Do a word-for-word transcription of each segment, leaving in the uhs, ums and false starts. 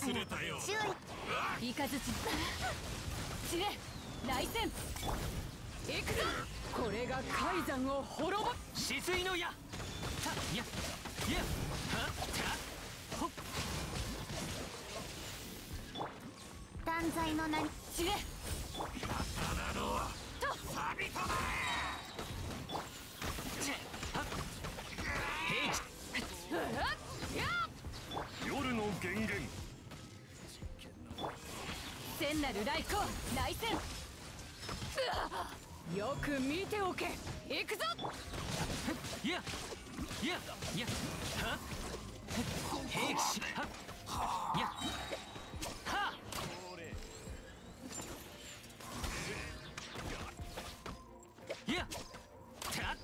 忘れたよ。 注意。イカズチチレ来戦。行くぞ。これが海山を滅ぼ止水の矢。たややはたほっ。断罪の名に散れ。刀のと錆びとまれ。夜の源源。 聖なる来光来戦。よく見ておけ。行くぞ。 いやいやいやは兵士はいやはっいやた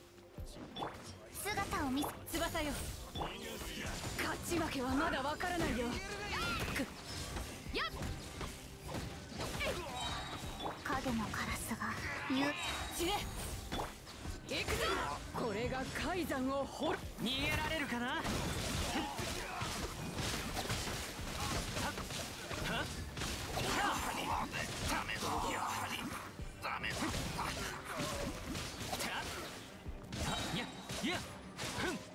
姿を見せ翼よ。勝ち負けはまだわからないよ。くやっ影のカラスが言う散れ。行くぞ。これが海山を掘る。 逃げられるかな。はっはっやはりダメだ。やはりダメだ。たあややふん。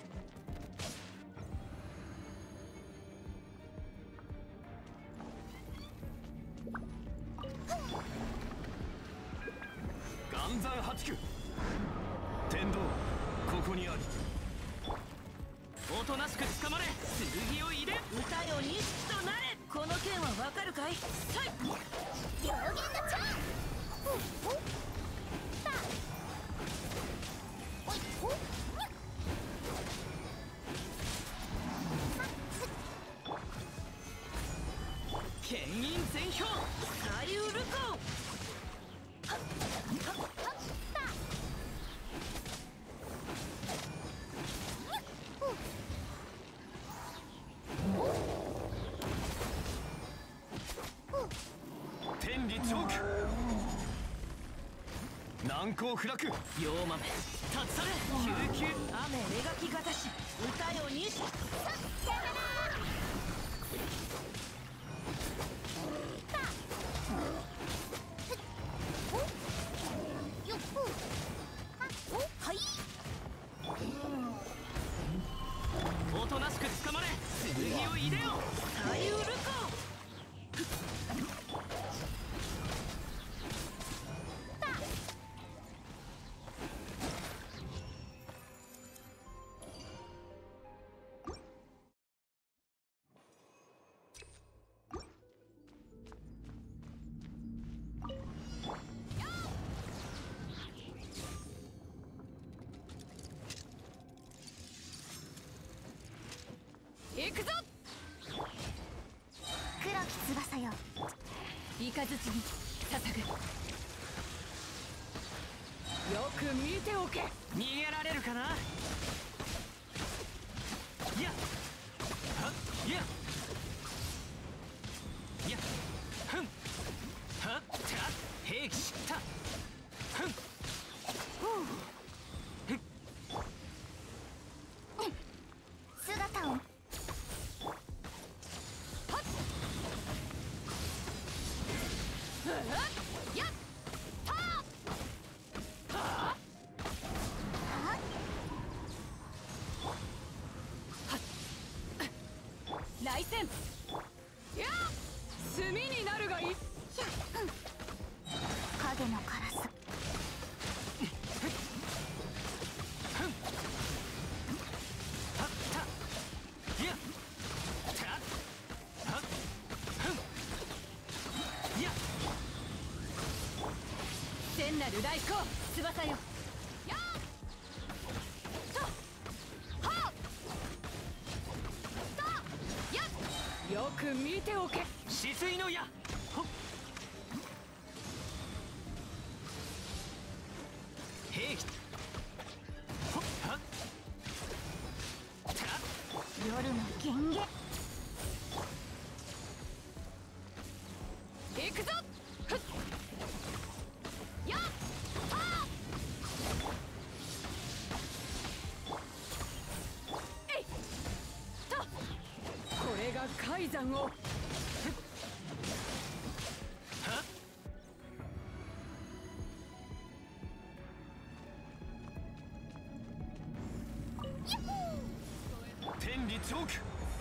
岩山八九。天道ここにあり。 おとなしく捕まれ。剣を入れ。 歌よ錦となれ。この剣はわかるかい。はい両言のチャン。おっさあおいおっ剣印全表サリュールコはっはっはっ天理チョーク。難攻不落。 溶豆立ち去れ。救急雨描きがたし歌よ錦。さっさよなら。よっほはっおはい。 おとなしく捕まれ。剣を入れよ。 サリュールコ行くぞ。黒き翼よ。イカズチに捧ぐ。よく見ておけ。 逃げられるかな。いやはっいやいやふんはった兵士たふんほう姿をやったー。はあ来戦。や炭になるがいい。影のカラスはったいやたはっふんいや聖なる来光翼よ。やっとはっとやっよく見ておけ。 止水の矢。ほっ兵器ほっはった夜の源源。行くぞ。ふっやっはっえいとこれが海山をチョーク。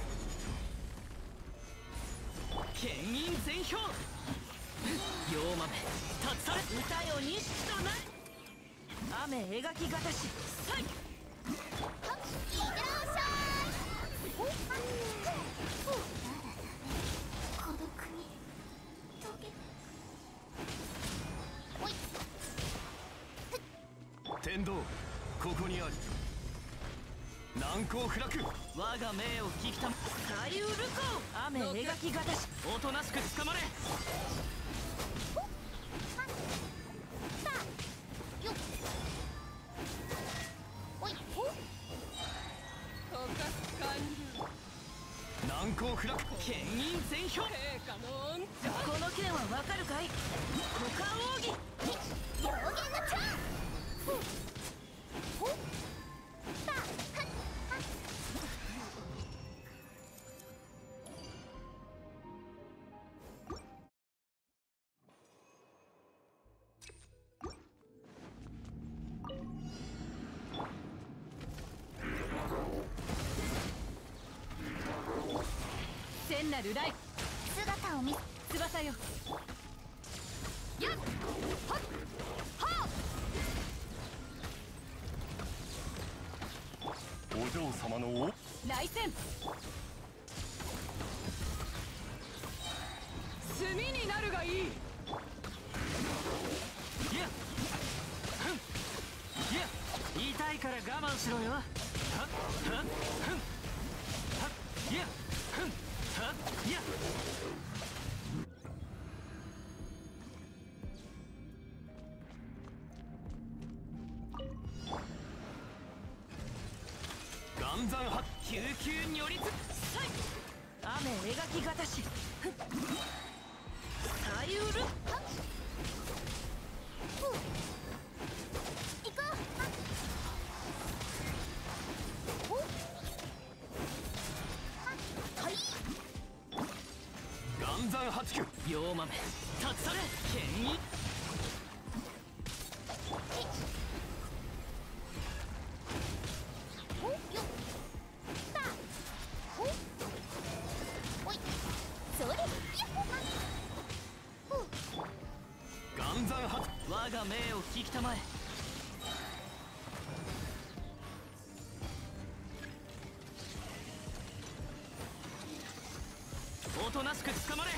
牽引全氷。溶豆立たれ歌よ錦となる。雨描きがたしさい。 はっいってらっしゃい。おっ孤独に溶けおい天道ここにあり。難攻不落。 我が命を聞きたま左右ルコー。雨描きがたし。 おとなしく捕まれ。 よっおいおっ溶かす完了。 難攻不落。 牽引全氷。 陛下の恩茶。この剣はわかるかい。股間奥義。 両弦のチャンス。ほっさあはっはっ聖なる雷。 姿を見翼よ。やっはっはっ。 お嬢様のお来戦。炭になるがいい。 いやふんいや痛いから我慢しろよ。はっはっふんはっいやふんはっいや岩山発。 救急如律。 さい。雨描きがたし。ふっ左右ル。 はっふう行こうはっおっはっはい岩山八九。 溶豆立たれ。牽引およっさあおおいそれやっほふう岩山発。 我が命を聞きたまえ。おとなしく捕まれ。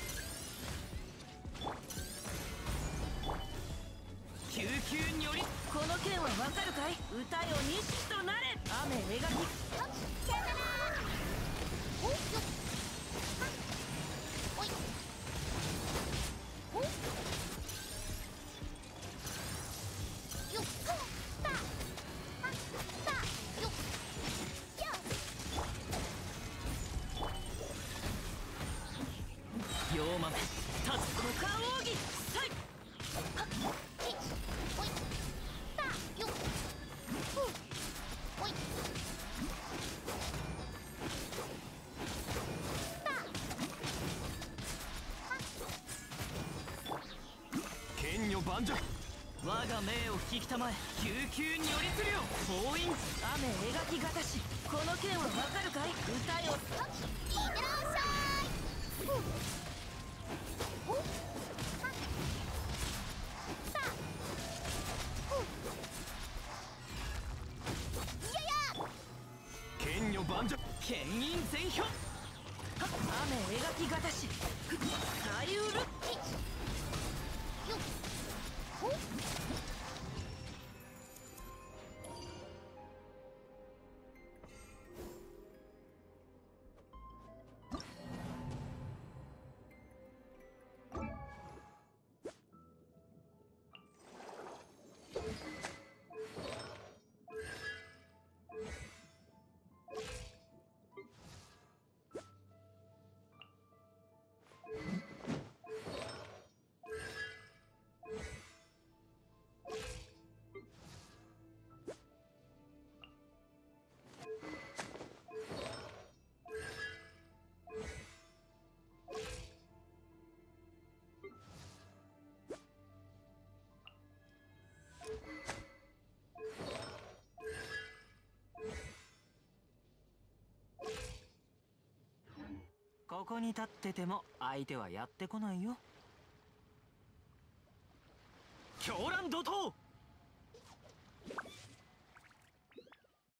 救急によりこの剣はわかるかい。歌よ錦となれ。雨描き。 はっさよならおよっはっおいおよっさあはっさあよっやっ溶豆立つ。 股間奥義さい。 はっえいおいさあよっふうおいさあはっ剣女盤石。 我が命を聞きたまえ。救急によりするよ。封印雨描きがたし。この剣はわかるかい。歌よ。 はっいってらっしゃいふうおはっさあふういやや剣女盤石。 牽引全氷。 雨描きがたし。ふっ左右ル。 えいよっほっどこに立ってても相手はやってこないよ。狂乱怒涛。